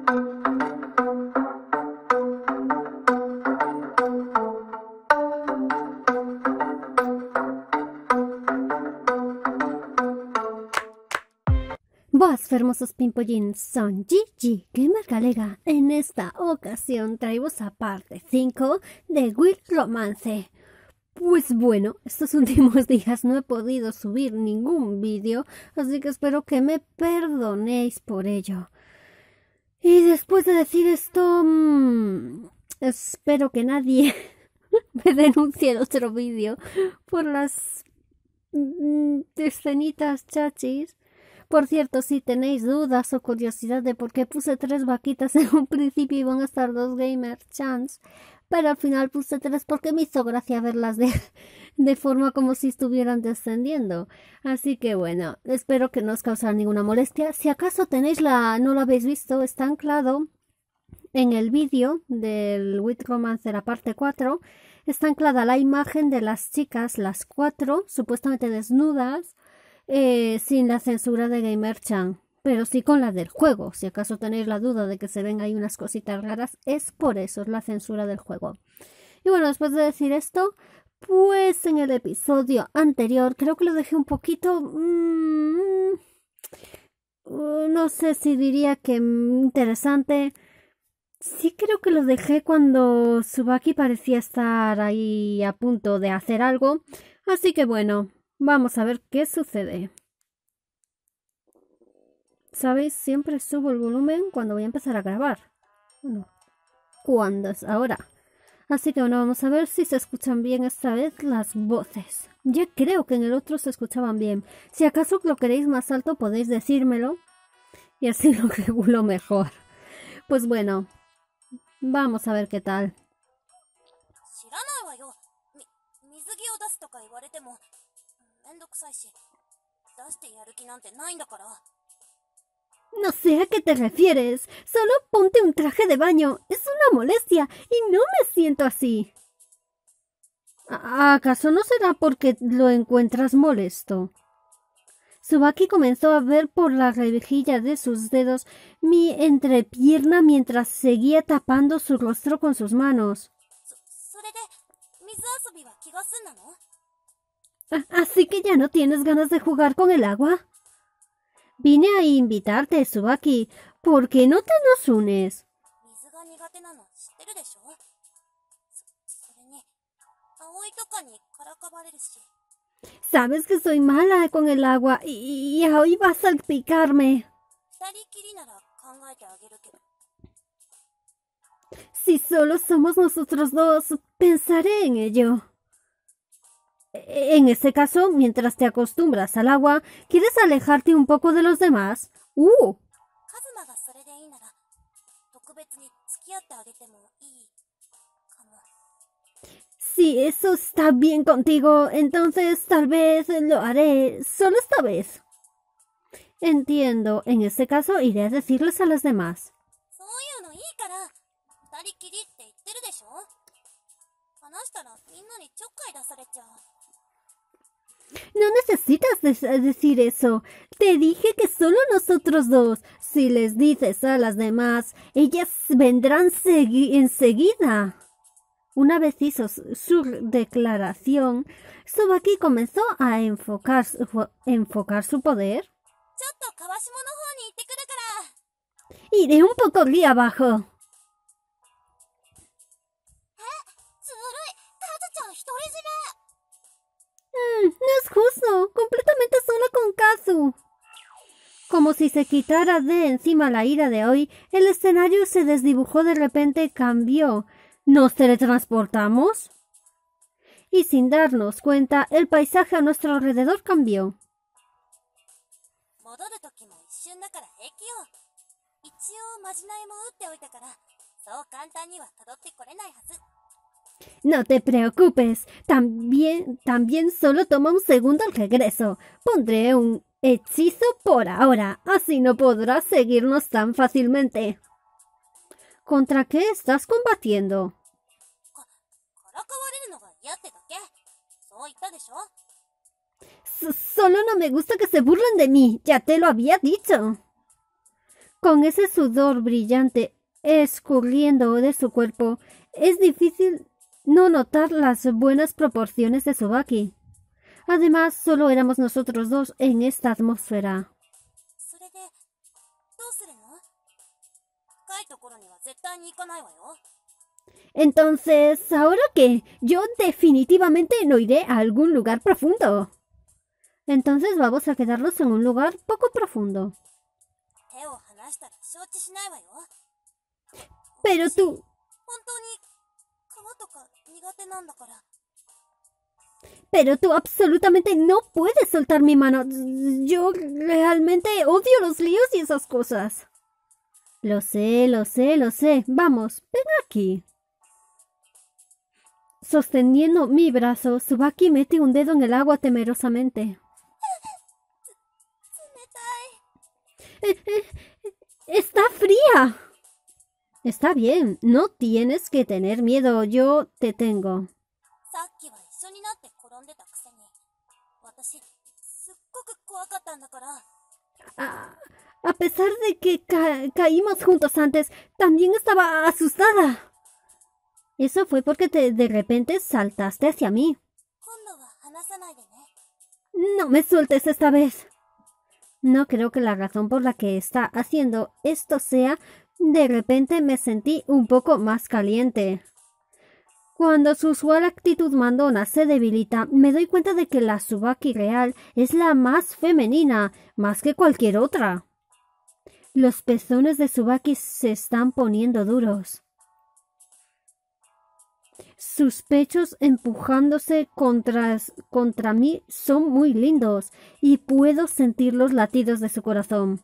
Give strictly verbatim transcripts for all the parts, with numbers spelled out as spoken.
Vos, hermosos pimpollins, son Gigi Gamer Galega. En esta ocasión traemos a parte cinco de Will Romance. Pues bueno, estos últimos días no he podido subir ningún vídeo, así que espero que me perdonéis por ello. Y después de decir esto, mmm, espero que nadie me denuncie en otro vídeo por las mmm, escenitas chachis. Por cierto, si tenéis dudas o curiosidad de por qué puse tres vaquitas en un principio y van a estar dos Gamer Chans, pero al final puse tres porque me hizo gracia verlas de, de forma como si estuvieran descendiendo. Así que bueno, espero que no os causara ninguna molestia. Si acaso tenéis la, no lo habéis visto, está anclado en el vídeo del Will Romance, la parte cuatro, está anclada la imagen de las chicas, las cuatro, supuestamente desnudas, Eh, sin la censura de Gamer-chan, pero sí con la del juego. Si acaso tenéis la duda de que se ven ahí unas cositas raras, es por eso, es la censura del juego. Y bueno, después de decir esto, pues en el episodio anterior creo que lo dejé un poquito... Mmm, no sé si diría que interesante. Sí creo que lo dejé cuando Tsubaki parecía estar ahí a punto de hacer algo. Así que bueno... Vamos a ver qué sucede. ¿Sabéis? Siempre subo el volumen cuando voy a empezar a grabar. Bueno, cuando es ahora. Así que bueno, vamos a ver si se escuchan bien esta vez las voces. Ya creo que en el otro se escuchaban bien. Si acaso lo queréis más alto podéis decírmelo. Y así lo regulo mejor. Pues bueno, vamos a ver qué tal. No sé a qué te refieres. Solo ponte un traje de baño. Es una molestia y no me siento así. ¿Acaso no será porque lo encuentras molesto? Tsubaki comenzó a ver por la rejilla de sus dedos mi entrepierna mientras seguía tapando su rostro con sus manos. ¿Así que ya no tienes ganas de jugar con el agua? Vine a invitarte, Tsubaki. ¿Por qué no te nos unes? Sabes que soy mala con el agua y, y hoy vas a salpicarme. Si solo somos nosotros dos, pensaré en ello. En ese caso, mientras te acostumbras al agua, ¿quieres alejarte un poco de los demás? ¡Uh! Si eso está bien contigo, entonces tal vez lo haré solo esta vez. Entiendo. En ese caso, iré a decirles a las demás. No necesitas de decir eso. Te dije que solo nosotros dos. Si les dices a las demás, ellas vendrán enseguida. Una vez hizo su declaración, Tsubaki comenzó a enfocar, enfocar su poder. Iré un poco aquí abajo. Mm, no es justo, completamente sola con Kazu. Como si se quitara de encima la ira de hoy, el escenario se desdibujó de repente, cambió. ¿Nos teletransportamos? Y sin darnos cuenta, el paisaje a nuestro alrededor cambió. No te preocupes, también, también solo toma un segundo el regreso. Pondré un hechizo por ahora, así no podrás seguirnos tan fácilmente. ¿Contra qué estás combatiendo? S- solo no me gusta que se burlen de mí, ya te lo había dicho. Con ese sudor brillante escurriendo de su cuerpo, es difícil no notar las buenas proporciones de Tsubaki. Además, solo éramos nosotros dos en esta atmósfera. Entonces, ¿ahora qué? Yo definitivamente no iré a algún lugar profundo. Entonces vamos a quedarnos en un lugar poco profundo. Pero tú... Pero tú absolutamente no puedes soltar mi mano. Yo realmente odio los líos y esas cosas. Lo sé, lo sé, lo sé. Vamos, ven aquí. Sosteniendo mi brazo, Tsubaki mete un dedo en el agua temerosamente. Eh, eh, ¡Está fría! Está bien, no tienes que tener miedo, yo te tengo. A, a pesar de que ca caímos juntos antes, también estaba asustada. Eso fue porque te, de repente saltaste hacia mí. No me sueltes esta vez. No creo que la razón por la que está haciendo esto sea de repente me sentí un poco más caliente. Cuando su usual actitud mandona se debilita, me doy cuenta de que la Tsubaki real es la más femenina, más que cualquier otra. Los pezones de Tsubaki se están poniendo duros. Sus pechos empujándose contra, contra mí son muy lindos y puedo sentir los latidos de su corazón.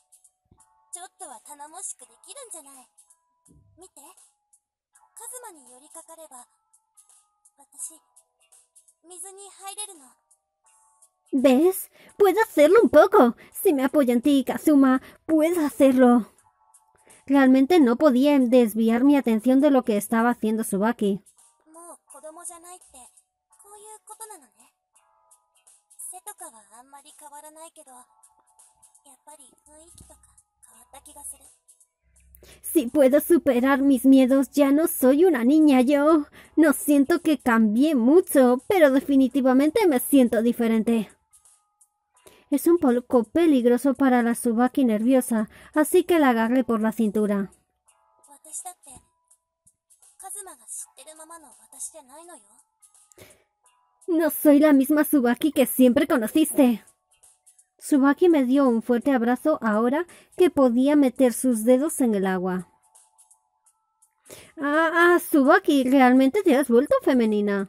¿Ves? Puedo hacerlo un poco. Si me apoyo en ti, Kazuma, puedo hacerlo. Realmente no podía desviar mi atención de lo que estaba haciendo Tsubaki. Si puedo superar mis miedos, ya no soy una niña yo. No siento que cambié mucho, pero definitivamente me siento diferente. Es un poco peligroso para la Tsubaki nerviosa, así que la agarré por la cintura. No soy la misma Tsubaki que siempre conociste. Tsubaki me dio un fuerte abrazo ahora que podía meter sus dedos en el agua. Ah, ah, Tsubaki, realmente te has vuelto femenina.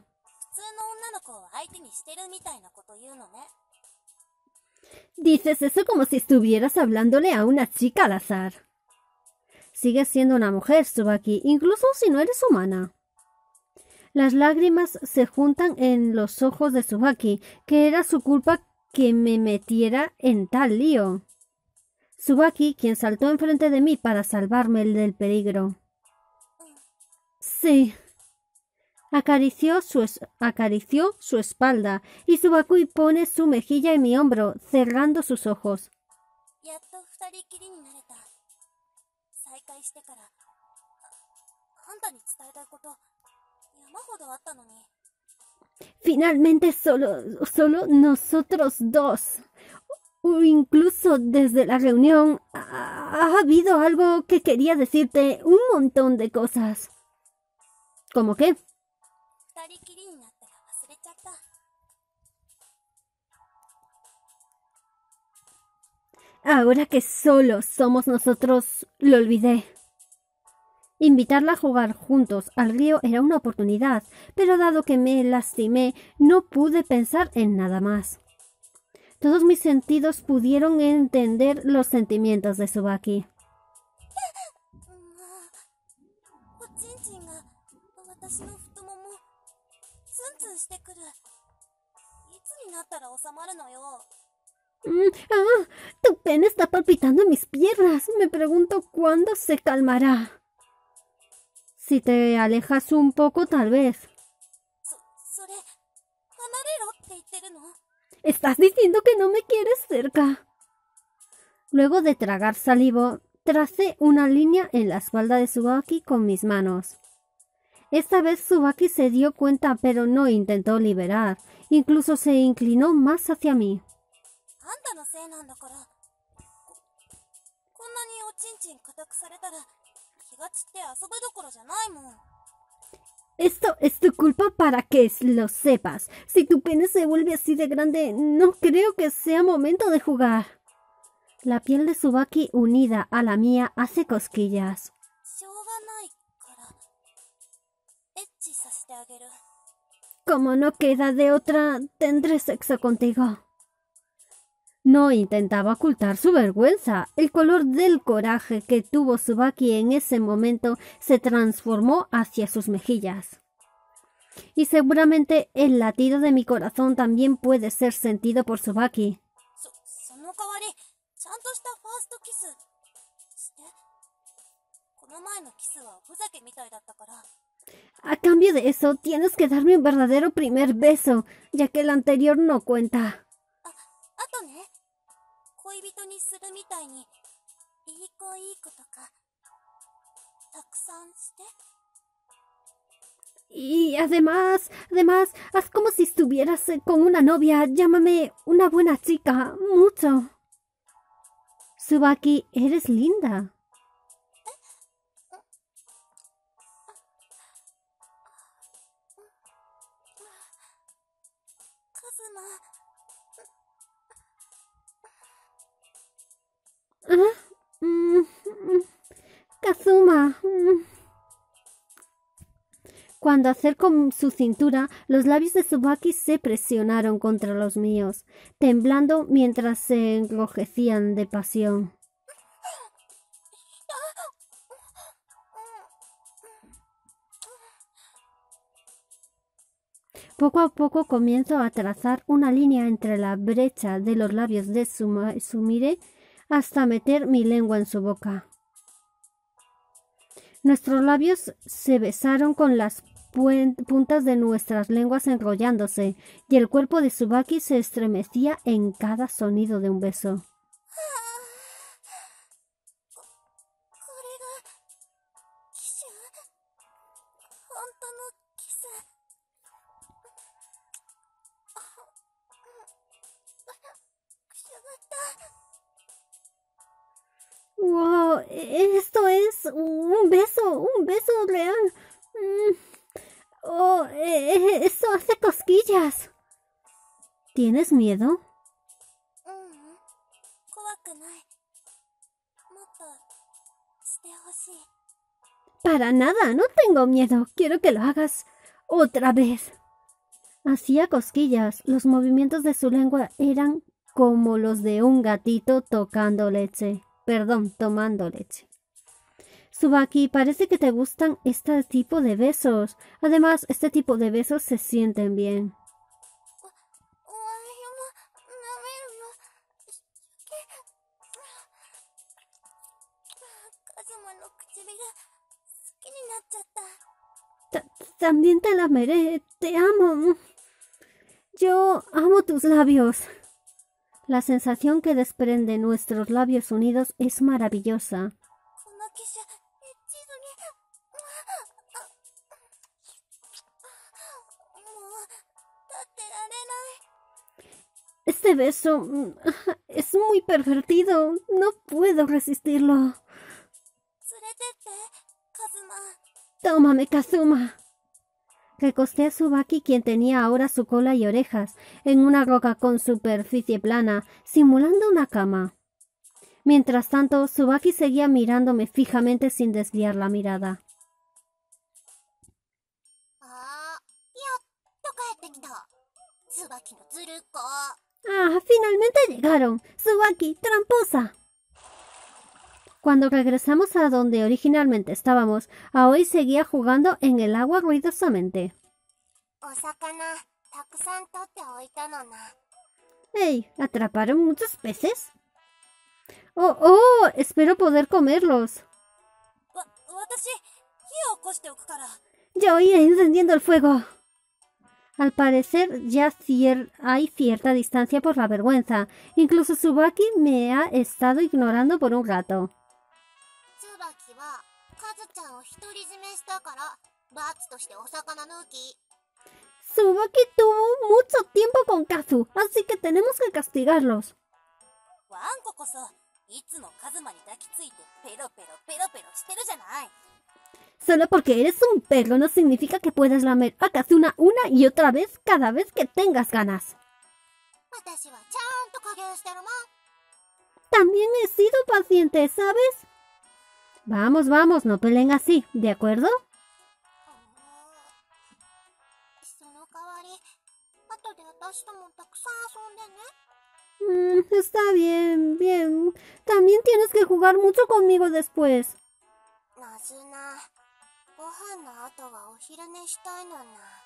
Dices eso como si estuvieras hablándole a una chica al azar. Sigues siendo una mujer, Tsubaki, incluso si no eres humana. Las lágrimas se juntan en los ojos de Tsubaki, que era su culpa que me metiera en tal lío. Tsubaki, quien saltó enfrente de mí para salvarme del peligro. Sí. Acarició su, es acarició su espalda y Tsubaki pone su mejilla en mi hombro, cerrando sus ojos. Finalmente solo, solo nosotros dos. O incluso desde la reunión ha, ha habido algo que quería decirte, un montón de cosas. ¿Cómo qué? Ahora que solo somos nosotros, lo olvidé. Invitarla a jugar juntos al río era una oportunidad, pero dado que me lastimé, no pude pensar en nada más. Todos mis sentidos pudieron entender los sentimientos de Tsubaki. Mm, ah, tu pene está palpitando en mis piernas. Me pregunto cuándo se calmará. Si te alejas un poco, tal vez. ¿Estás diciendo que no me quieres cerca? Luego de tragar salivo, Tracé una línea en la espalda de Tsubaki con mis manos. Esta vez Tsubaki se dio cuenta, pero no intentó liberar. Incluso se inclinó más hacia mí. Esto es tu culpa para que lo sepas. Si tu pene se vuelve así de grande, no creo que sea momento de jugar. La piel de Tsubaki unida a la mía hace cosquillas. Como no queda de otra, tendré sexo contigo. No intentaba ocultar su vergüenza. El color del coraje que tuvo Tsubaki en ese momento se transformó hacia sus mejillas. Y seguramente el latido de mi corazón también puede ser sentido por Tsubaki. A cambio de eso, tienes que darme un verdadero primer beso, ya que el anterior no cuenta. Y además, además, haz como si estuvieras con una novia. Llámame una buena chica, mucho. Tsubaki, eres linda. ¿Ah? Mm, mm, Kazuma. Mm. Cuando acercó su cintura, los labios de Tsubaki se presionaron contra los míos, temblando mientras se enrojecían de pasión. Poco a poco comienzo a trazar una línea entre la brecha de los labios de Sumire hasta meter mi lengua en su boca. Nuestros labios se besaron con las puntas de nuestras lenguas enrollándose, y el cuerpo de Tsubaki se estremecía en cada sonido de un beso. ¡Wow! Esto es un beso, un beso real. Mm. ¡Oh! Eh, eso hace cosquillas. ¿Tienes miedo? Para nada, no tengo miedo. Quiero que lo hagas otra vez. Hacía cosquillas. Los movimientos de su lengua eran como los de un gatito tocando leche. Perdón, tomando leche. Tsubaki, parece que te gustan este tipo de besos. Además, este tipo de besos se sienten bien. Ta- También te lameré. Te amo. Yo amo tus labios. La sensación que desprenden nuestros labios unidos es maravillosa. Este beso es muy pervertido. No puedo resistirlo. Tómame, Kazuma. Recosté a Tsubaki, quien tenía ahora su cola y orejas, en una roca con superficie plana, simulando una cama. Mientras tanto, Tsubaki seguía mirándome fijamente sin desviar la mirada. ¡Ah! ¡Finalmente llegaron! ¡Tsubaki, tramposa! Cuando regresamos a donde originalmente estábamos, Aoi seguía jugando en el agua ruidosamente. ¡Ey! ¿Atraparon muchos peces? ¡Oh, oh! Espero poder comerlos. Yo iré encendiendo el fuego. Al parecer ya cier hay cierta distancia por la vergüenza. Incluso Tsubaki me ha estado ignorando por un rato. ツバキはカズちゃんを独り占めしたから罰としてお魚抜き。 Tsubaki tuvo mucho tiempo con Kazu, así que tenemos que castigarlos. ワンコこそいつもカズマに抱きついてペロペロペロペロしてるじゃない。 Solo porque eres un perro no significa que puedes lamer a Kazuna una y otra vez cada vez que tengas ganas. 私はちゃんと加減してるもん。 También he sido paciente, ¿sabes? Vamos, vamos, no peleen así, ¿de acuerdo? その代わり後で私ともたくさん遊んでね。 Mm, está bien, bien. También tienes que jugar mucho conmigo después. ナズナ、ご飯の後はお昼寝したいのな。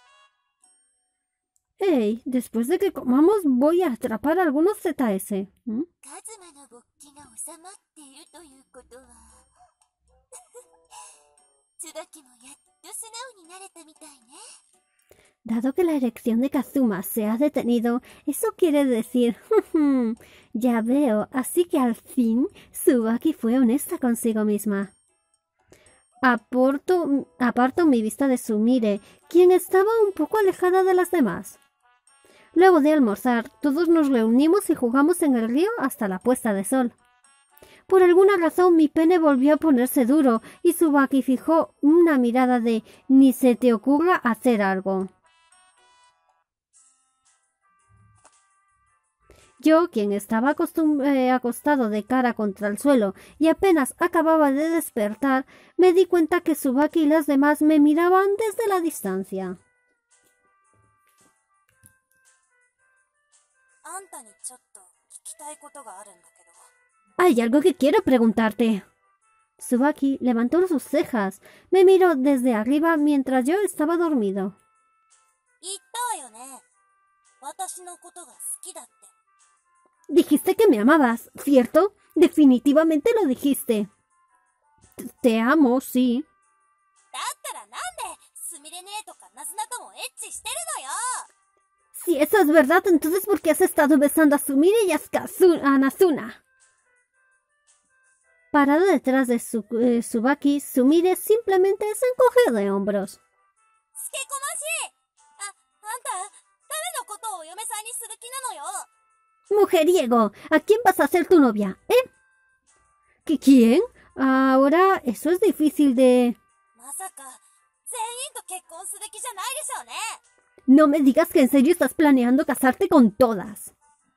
Hey, después de que comamos voy a atrapar a algunos Z S. ¿Mm? カズマの勃起が収まっているということはツバキもやっと素直になれたみたいね。 Dado que la erección de Kazuma se ha detenido, eso quiere decir, ya veo, así que al fin Tsubaki fue honesta consigo misma. Aporto, aparto mi vista de Sumire, quien estaba un poco alejada de las demás. Luego de almorzar, todos nos reunimos y jugamos en el río hasta la puesta de sol. Por alguna razón mi pene volvió a ponerse duro y Tsubaki fijó una mirada de ni se te ocurra hacer algo. Yo, quien estaba eh, acostado de cara contra el suelo y apenas acababa de despertar, me di cuenta que Tsubaki y las demás me miraban desde la distancia. Hay algo que quiero preguntarte. Tsubaki levantó sus cejas. Me miró desde arriba mientras yo estaba dormido. Dijiste que me amabas, ¿cierto? Definitivamente lo dijiste. Te amo, sí. Si eso es verdad, entonces ¿por qué has estado besando a Sumire y a, Kazu a Nazuna? Parado detrás de su eh, Tsubaki, Sumire simplemente se encogió de hombros. Mujeriego, ¿a quién vas a ser tu novia, eh? ¿Qué quién? Ahora, eso es difícil de... No me digas que en serio estás planeando casarte con todas.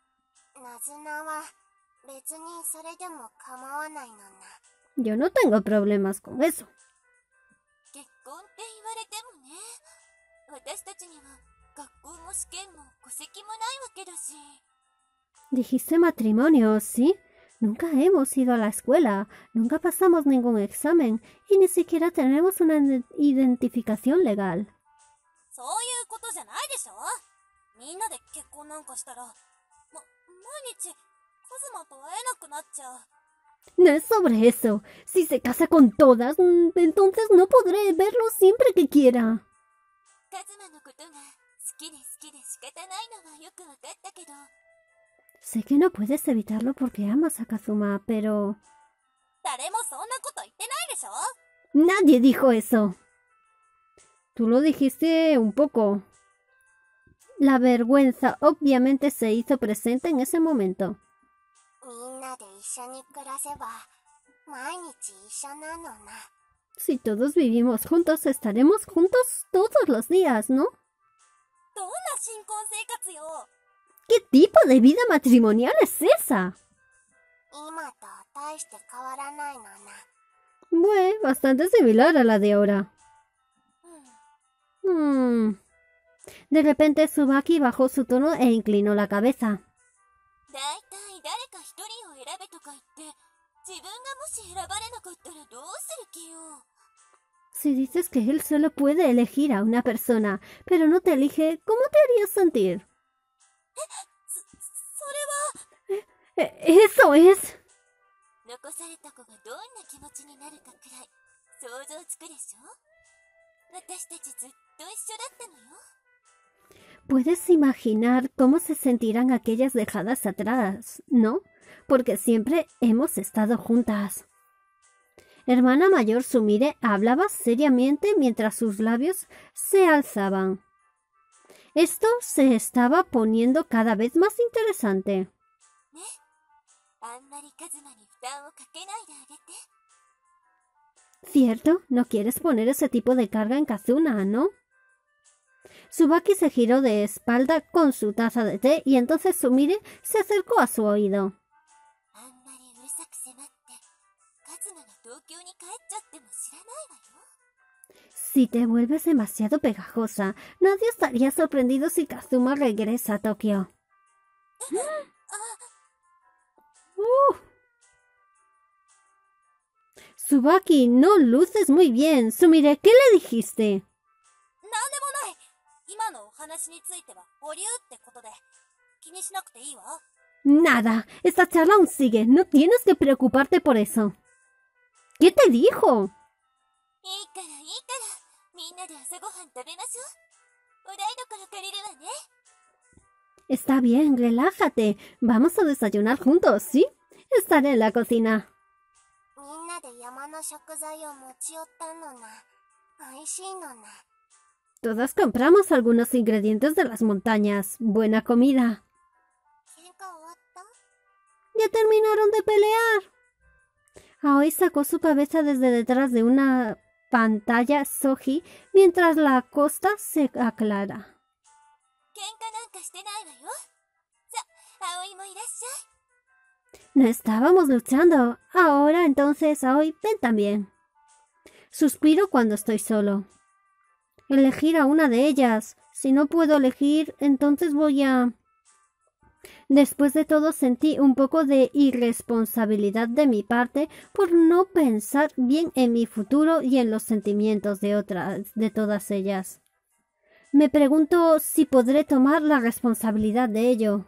Yo no tengo problemas con eso. Dijiste matrimonio, ¿sí? Nunca hemos ido a la escuela, nunca pasamos ningún examen y ni siquiera tenemos una identificación legal. No es sobre eso. Si se casa con todas, entonces no podré verlo siempre que quiera. Sé que no puedes evitarlo porque amas a Kazuma, pero... Nadie dijo eso. Tú lo dijiste un poco. La vergüenza obviamente se hizo presente en ese momento. Si todos vivimos juntos, estaremos juntos todos los días, ¿no? ¿Qué tipo de vida matrimonial es esa? Bueno, bastante similar a la de ahora. Hmm. De repente Tsubaki bajó su tono e inclinó la cabeza. Si dices que él solo puede elegir a una persona, pero no te elige, ¿cómo te harías sentir? Eh, ¡Eso es! Puedes imaginar cómo se sentirán aquellas dejadas atrás, ¿no? Porque siempre hemos estado juntas. Hermana mayor Sumire hablaba seriamente mientras sus labios se alzaban. Esto se estaba poniendo cada vez más interesante. Cierto, no quieres poner ese tipo de carga en Kazuna, ¿no? Tsubaki se giró de espalda con su taza de té y entonces Sumire se acercó a su oído. Si te vuelves demasiado pegajosa, nadie estaría sorprendido si Kazuma regresa a Tokio. Uh. Tsubaki, no luces muy bien. Sumire, ¿qué le dijiste? Nada, esta charla aún sigue. No tienes que preocuparte por eso. ¿Qué te dijo? Está bien, relájate. Vamos a desayunar juntos, ¿sí? Estaré en la cocina. Todas compramos algunos ingredientes de las montañas. Buena comida. ¿Ya terminaron de pelear? Aoi sacó su cabeza desde detrás de una pantalla Soji mientras la costa se aclara. No estábamos luchando. Ahora entonces, Aoi, ven también. Suspiro cuando estoy solo. Elegir a una de ellas. Si no puedo elegir, entonces voy a... Después de todo sentí un poco de irresponsabilidad de mi parte por no pensar bien en mi futuro y en los sentimientos de otras, de todas ellas. Me pregunto si podré tomar la responsabilidad de ello.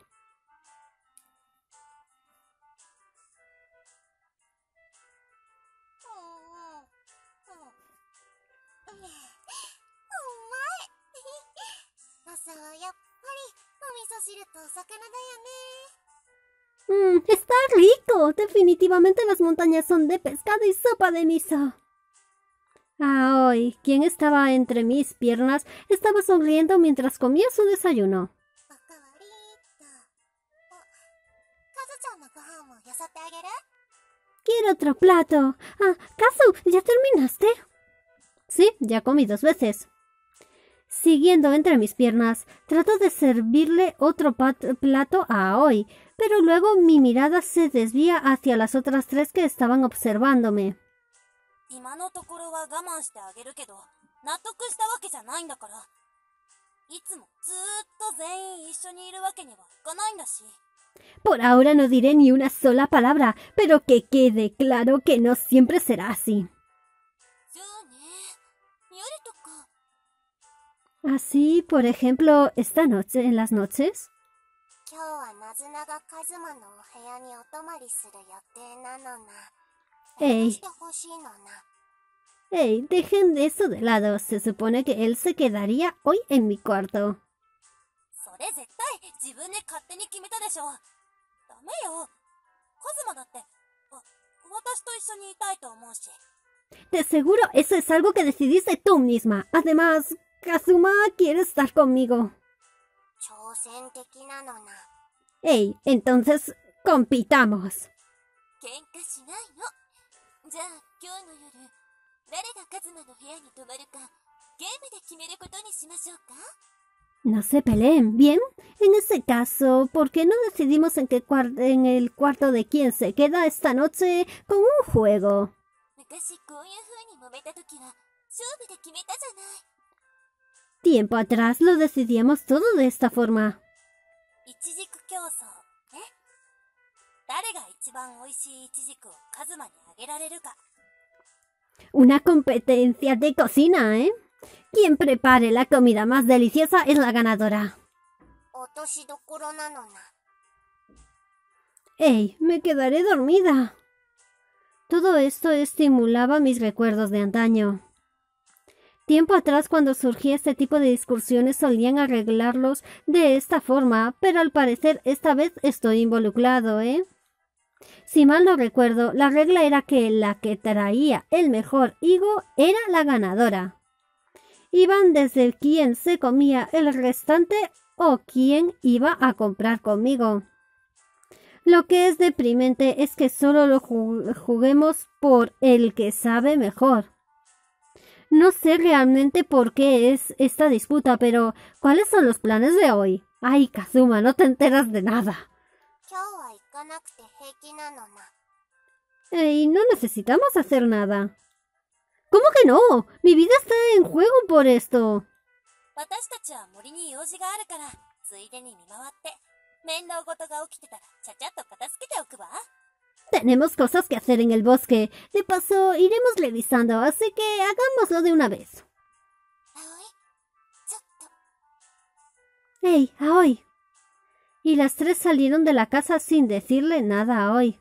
Mm, está rico. Definitivamente las montañas son de pescado y sopa de miso. Aoi, quien estaba entre mis piernas, estaba sonriendo mientras comía su desayuno. Quiero otro plato. Ah, Kazu, ¿ya terminaste? Sí, ya comí dos veces. Siguiendo entre mis piernas, trato de servirle otro plato a Aoi, pero luego mi mirada se desvía hacia las otras tres que estaban observándome. Por ahora no diré ni una sola palabra, pero que quede claro que no siempre será así. Así, por ejemplo, esta noche, en las noches. Ey, ey, dejen eso de lado. Se supone que él se quedaría hoy en mi cuarto. De seguro eso es algo que decidiste tú misma. Además, Kazuma quiere estar conmigo. Ey, entonces compitamos. No se peleen, ¿bien? En ese caso, ¿por qué no decidimos en, qué cuar- en el cuarto de quién se queda esta noche con un juego? Tiempo atrás lo decidíamos todo de esta forma. Una competencia de cocina, ¿eh? Quien prepare la comida más deliciosa es la ganadora. ¡Ey! Me quedaré dormida. Todo esto estimulaba mis recuerdos de antaño. Tiempo atrás, cuando surgía este tipo de discusiones, solían arreglarlos de esta forma, pero al parecer esta vez estoy involucrado, ¿eh? Si mal no recuerdo, la regla era que la que traía el mejor higo era la ganadora. Iban desde quién se comía el restante o quién iba a comprar conmigo. Lo que es deprimente es que solo lo juguemos por el que sabe mejor. No sé realmente por qué es esta disputa, pero ¿cuáles son los planes de hoy? Ay, Kazuma, no te enteras de nada. Ey, no necesitamos hacer nada. ¿Cómo que no? Mi vida está en juego por esto. Tenemos cosas que hacer en el bosque. De paso, iremos revisando, así que hagámoslo de una vez. ¡Hey, Aoi! Y las tres salieron de la casa sin decirle nada a Aoi.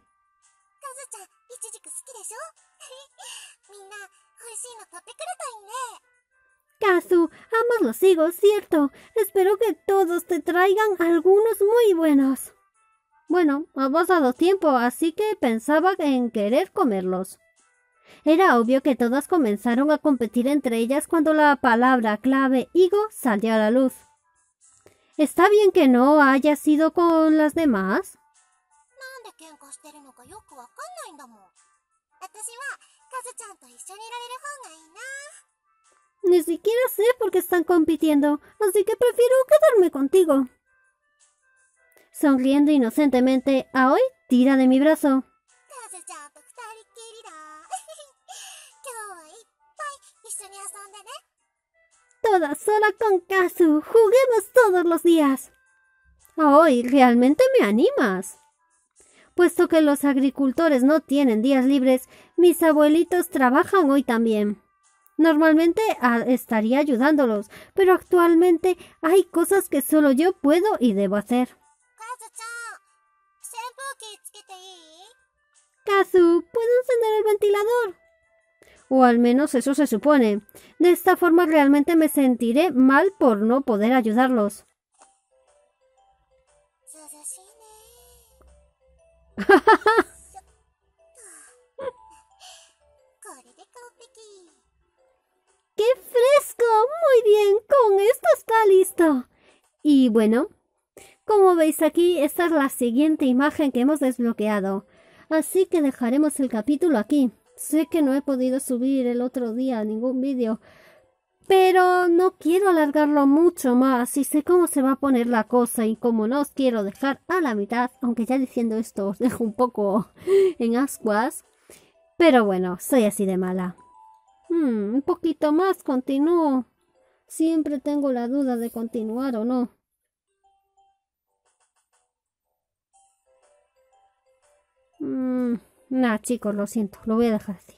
Kazu, amas los higos, ¿cierto? Espero que todos te traigan algunos muy buenos. Bueno, hemos dado tiempo, así que pensaba en querer comerlos. Era obvio que todas comenzaron a competir entre ellas cuando la palabra clave higo salió a la luz. ¿Está bien que no haya sido con las demás? Ni siquiera sé por qué están compitiendo, así que prefiero quedarme contigo. Sonriendo inocentemente, Aoi tira de mi brazo. Toda sola con Kazu, juguemos todos los días. Aoi, ¿realmente me animas? Puesto que los agricultores no tienen días libres, mis abuelitos trabajan hoy también. Normalmente estaría ayudándolos, pero actualmente hay cosas que solo yo puedo y debo hacer. Kazu, ¿puedo encender el ventilador? O al menos eso se supone. De esta forma realmente me sentiré mal por no poder ayudarlos. ¡Qué fresco! Muy bien, con esto está listo. Y bueno, como veis aquí, esta es la siguiente imagen que hemos desbloqueado. Así que dejaremos el capítulo aquí. Sé que no he podido subir el otro día ningún vídeo, pero no quiero alargarlo mucho más y sé cómo se va a poner la cosa y como no os quiero dejar a la mitad, aunque ya diciendo esto os dejo un poco en ascuas, pero bueno, soy así de mala. Hmm, un poquito más, continúo. Siempre tengo la duda de continuar o no. Hmm, nah, chicos, lo siento, lo voy a dejar así.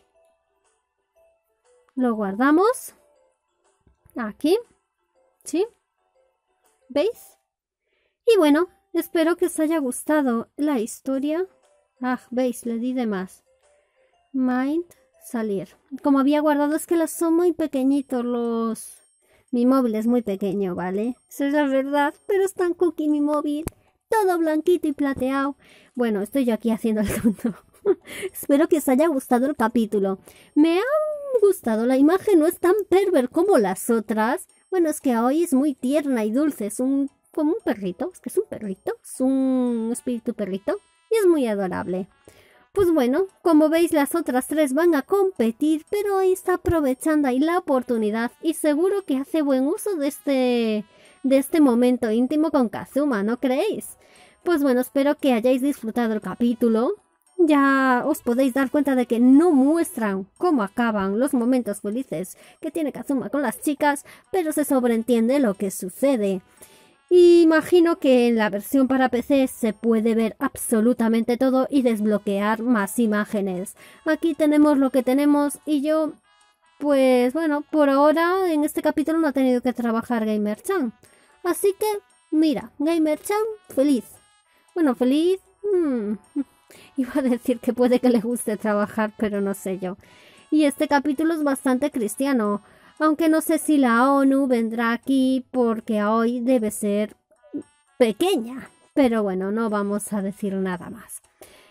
Lo guardamos. Aquí. ¿Sí? ¿Veis? Y bueno, espero que os haya gustado la historia. Ah, veis, le di de más. Mind, salir. Como había guardado, es que los son muy pequeñitos los... Mi móvil es muy pequeño, ¿vale? Esa es la verdad, pero es tan cookie mi móvil. Todo blanquito y plateado. Bueno, estoy yo aquí haciendo el tonto. Espero que os haya gustado el capítulo. Me ha gustado. La imagen no es tan perver como las otras. Bueno, es que hoy es muy tierna y dulce. Es un... como un perrito. Es que es un perrito. Es un espíritu perrito. Y es muy adorable. Pues bueno, como veis las otras tres van a competir, pero ahí está aprovechando ahí la oportunidad y seguro que hace buen uso de este, de este momento íntimo con Kazuma, ¿no creéis? Pues bueno, espero que hayáis disfrutado el capítulo. Ya os podéis dar cuenta de que no muestran cómo acaban los momentos felices que tiene Kazuma con las chicas, pero se sobreentiende lo que sucede. Imagino que en la versión para P C se puede ver absolutamente todo y desbloquear más imágenes. Aquí tenemos lo que tenemos y yo, pues bueno, por ahora en este capítulo no ha tenido que trabajar Gamer-chan. Así que, mira, Gamer-chan feliz. Bueno, feliz... Hmm, iba a decir que puede que le guste trabajar, pero no sé yo. Y este capítulo es bastante cristiano. Aunque no sé si la ONU vendrá aquí porque hoy debe ser pequeña. Pero bueno, no vamos a decir nada más.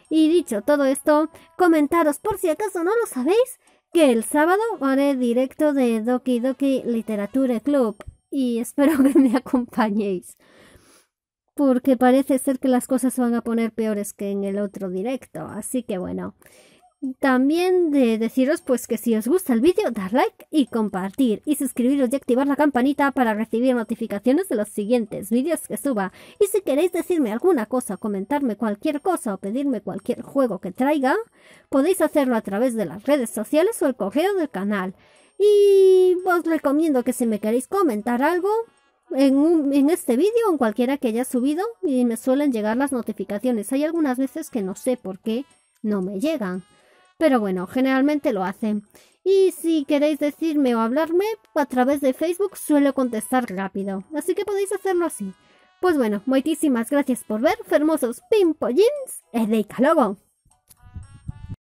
Y dicho todo esto, comentaros por si acaso no lo sabéis, que el sábado haré directo de Doki Doki Literature Club y espero que me acompañéis, porque parece ser que las cosas se van a poner peores que en el otro directo, así que bueno. También de deciros pues que si os gusta el vídeo, dar like y compartir y suscribiros y activar la campanita para recibir notificaciones de los siguientes vídeos que suba. Y si queréis decirme alguna cosa, comentarme cualquier cosa o pedirme cualquier juego que traiga, podéis hacerlo a través de las redes sociales o el correo del canal. Y os recomiendo que si me queréis comentar algo en, un, en este vídeo o en cualquiera que haya subido, y me suelen llegar las notificaciones. Hay algunas veces que no sé por qué no me llegan. Pero bueno, generalmente lo hacen. Y si queréis decirme o hablarme, a través de Facebook suelo contestar rápido. Así que podéis hacerlo así. Pues bueno, muchísimas gracias por ver, fermosos pimpollins, e deica logo.